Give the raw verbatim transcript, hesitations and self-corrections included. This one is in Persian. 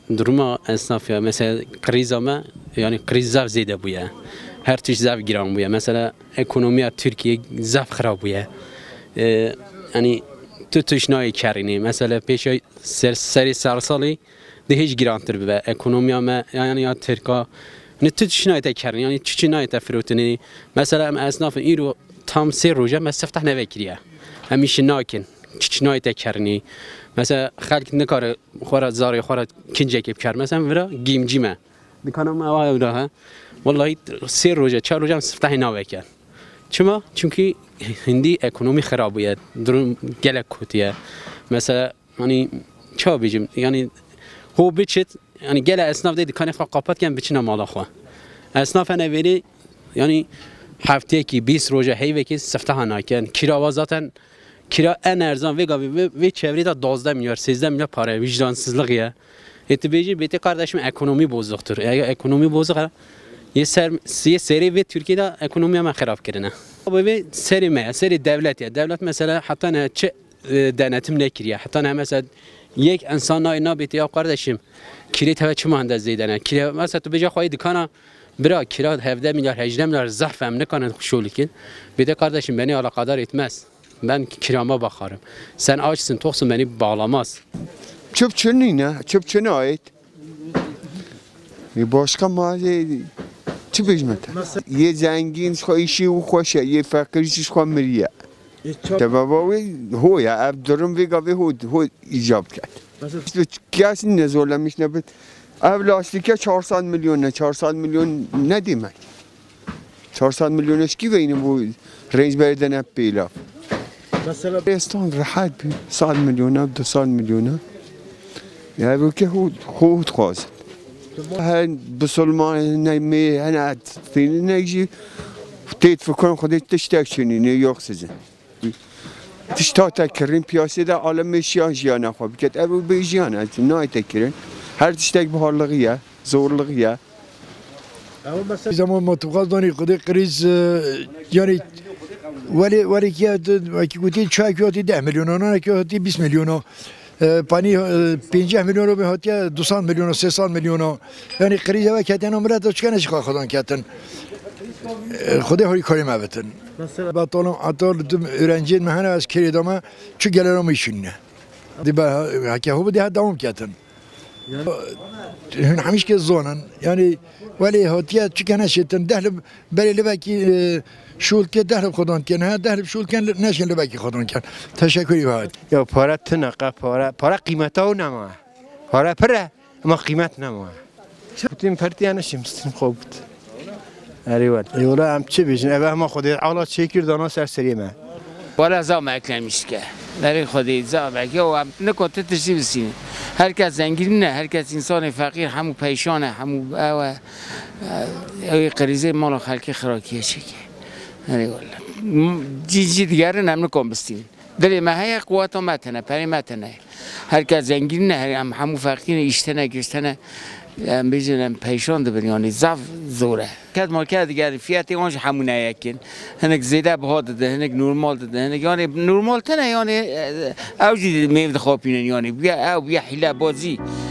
درما اسنافیا مثلا کریزا ما یعنی کریز زاف زیده بوده هر چیز زاف گران بوده مثلا اکونومی ترکیه زاف خراب بوده یعنی تو تشنای کرینی مثلا پیش سر سری سرسالی ده هیچ گرانتر بوده اکونومی ما یعنی یا ترکا نه تو تشنای تکرنی یعنی چی نای تفروتنی مثلا اسناف ایرو tam سه روزه مسفتح نوکریه همیشه ناکن چنای تکرنی مثلا خالق نکاره خورا زاری خورا کنجه کیپ کرد مثلا ورا گیمجی ما دکانم آوای ورا والله سه روزه چهار روزه مسفتح نوکر چما چونکی هندی اکونومی خرابیه درون گلک کتیه مثلا یعنی چه بیجیم یعنی هو بچت یعنی گل اسناف دی دکان فقاپت کن بچینه مالا خو اسناف نویری یعنی هفته کی بیست روزه هیوه کی سفته ناکن کراوا zaten kira en erzan ve gavi ve, ve çevrede دوازده milyar سیزده milyar para vicdansızlık etibeci bete kardeşim ekonomi bozuktur eğer ekonomi bozuk ye ser ye seri ve Türkiye'de ekonomi ama harap kirine bu ve seri me seri devlet ya devlet mesela hatta ne çe denetim ne kiriyor hatta ne mesela یک انسان نه بیتی یا قردشیم کلی توی چه مهندس زیدنه کلی مثلا تو بجا خواهی دکانه برا کلا هفده میلیارد هجده میلیارد ضعف هم نکنه شغلی کن بیتی قردشیم بنی علاقدار etmez ben kirama bakarım sen açsın toksun beni bağlamaz çöpçünün ne çöpçüne ait bir başka mahalle çöp hizmeti ye zengin işi o خوشه ye fakir işi خامریه تبابوی هو یا عبدالرم ویگاوی هو هو ایجاب کرد. کسی نزولمیش نبود. اول لاستیکه چهارصد میلیونه چهارصد میلیون ندیمه. چهارصد میلیونش کی وینه بود رنج بردن پیلا. مثلا استان راحت بی صد میلیونه دوصد میلیونه. یا بو که هو خود خواست. هن بسلمان نمی هن فین نجی تیت فکر خودت تشتاق شنی نیویورک سیزن. تشتا تکرین پیاسی ده عالم میشیان جیانه خواب بکت ابو بیجیانه نای تکرین هر تشتاق بحالقیه زورلقیه زمان ما تو قصدانی قدر قریز یعنی ولی ولی که کی گویی چای کیاتی ده میلیون نه کیاتی بیست میلیون پانی پنجاه میلیون رو به هاتی دویست میلیون سیصد میلیون یعنی قریز و کتن عمره تو چکنش خواهد خدان کتن خدا هایی کاری مبتن. مثلا با طالم عطار دم öğrenci مهنه از کلیدامه چه گلرا میشینه. دی با هکی هو بدی هدام کتن. هن همیشه که زونن یعنی ولی هاتیه چه کنه شدن دهل بری لبکی شول که دهل خودان کنه دهل شول کن نشین لبکی خودان کن. تشکری باید. یا پاره تنقه پاره پاره قیمت ها نماه. پاره پره اما قیمت نماه. بتیم پرتی انشیم ستیم خوب بود. ایوال ایولا هم چه بیشن اوه ما خودی عالا چکیر دانا سر سریمه ولی زام اکلمیش که ولی خودی زام اکی و هم نکات تشتی بسینه هر کس زنگیر نه هر کس انسان فقیر همو پیشانه همو اوه اوه قریزه مال خلقی خراکیه چکه ایوال جی جی دیگر نم نکن بستین دلی ما هی قوت متنه پری متنه هر کس زنگیر نه هم همو فقیر ایشتنه گشتنه ام بیشترم پیشان دبیرانی زاف زوره. کد مارکت دیگر فیاتی آنش همونه یکین. هنگ زیاده بهاد ده هنگ نرمال ده هنگ یعنی نرمال تنه یعنی اوجی میفد خوابینن یعنی بیا او بیا حیله بازی.